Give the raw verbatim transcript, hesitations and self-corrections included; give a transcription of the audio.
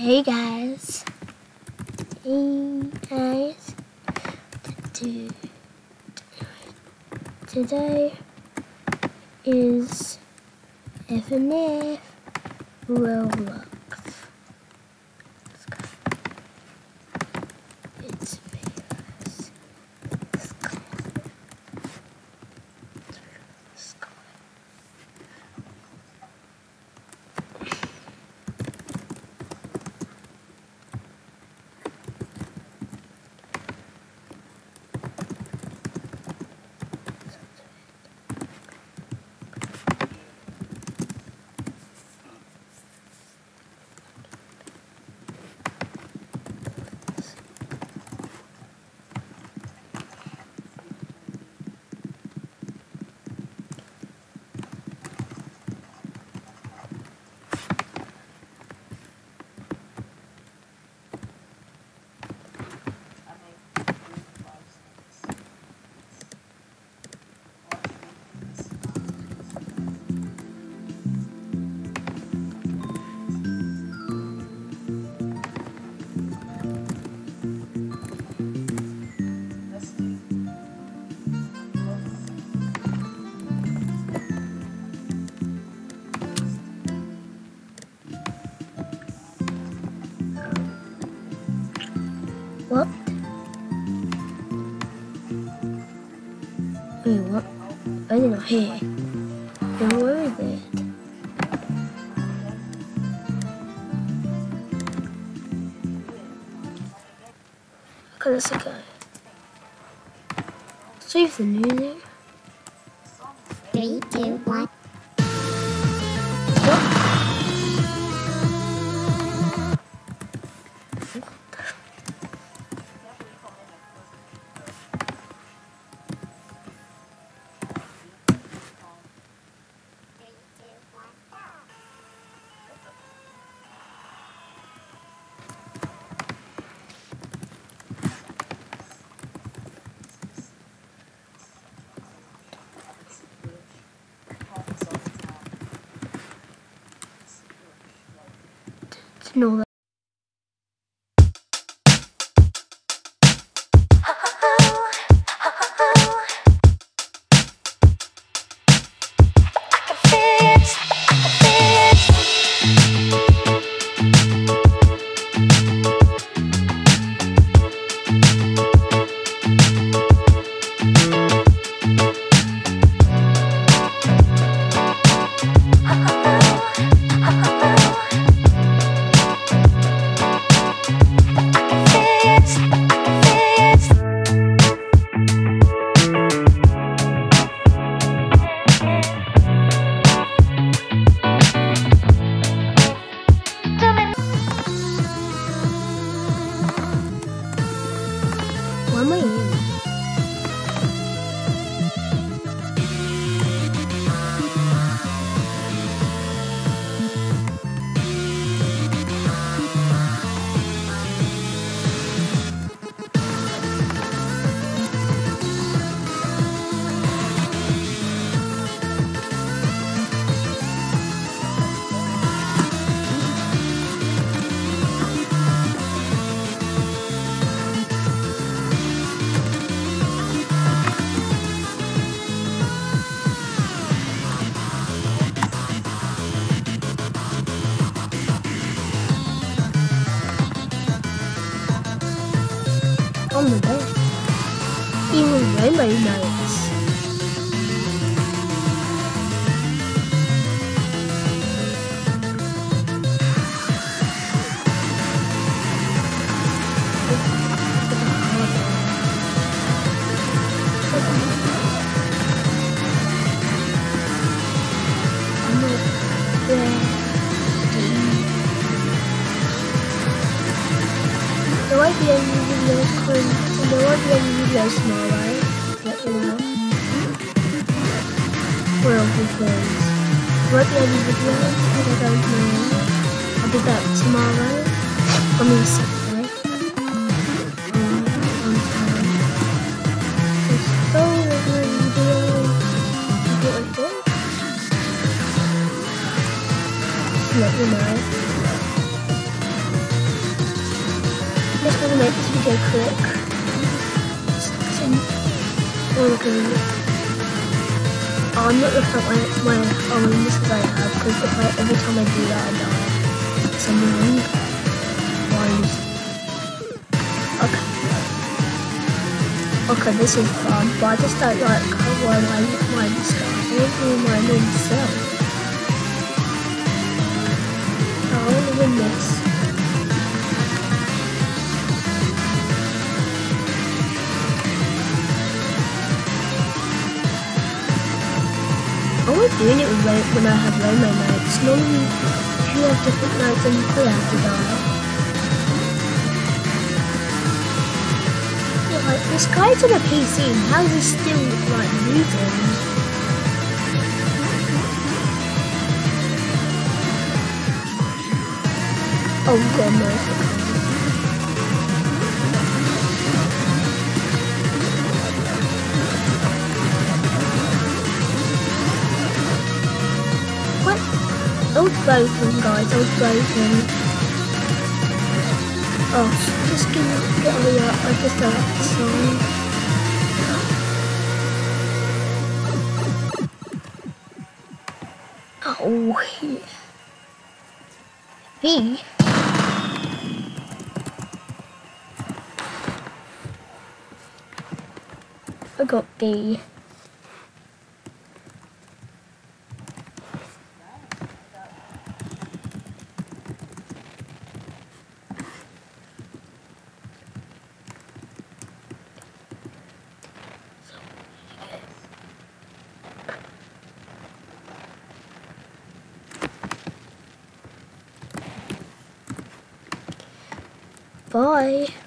Hey guys, hey guys, today is F M F Roblox. Let's go. It's famous. Let's go. Let's go. What? Wait, what? I did not hear. Then where is it? Okay, let's go. Save the music. Three, two, one. No, that where am I in? On the bed. Even Rainbow knows. I'm not ready. There won't be any videos coming, there won't be any videos tomorrow, let you know. Well, because there won't be any videos, because I don't know. I'll be back tomorrow, I mean Saturday. Um, on time. Just go with my video, I get like this. Just let you know. just want to make this video quick. Oh, look at me. Oh, I'm not looking at my, my oranges because I have, because if I, every time I do that I die. It's annoying. Ones. Okay. Okay, this is fun, but I just don't like how well I mine stuff. I want to do mine myself. I want to win this. I like doing it with low, when I have low-mo modes. Normally, if you have different modes, then you could have to die. Yeah, like, this guy's on a P C, and how is he still, like, losing? Oh god, no. I was broken, guys, I was broken. Oh, just give me, get me up, I just don't like the song. Oh, yeah. B? I got B. Bye.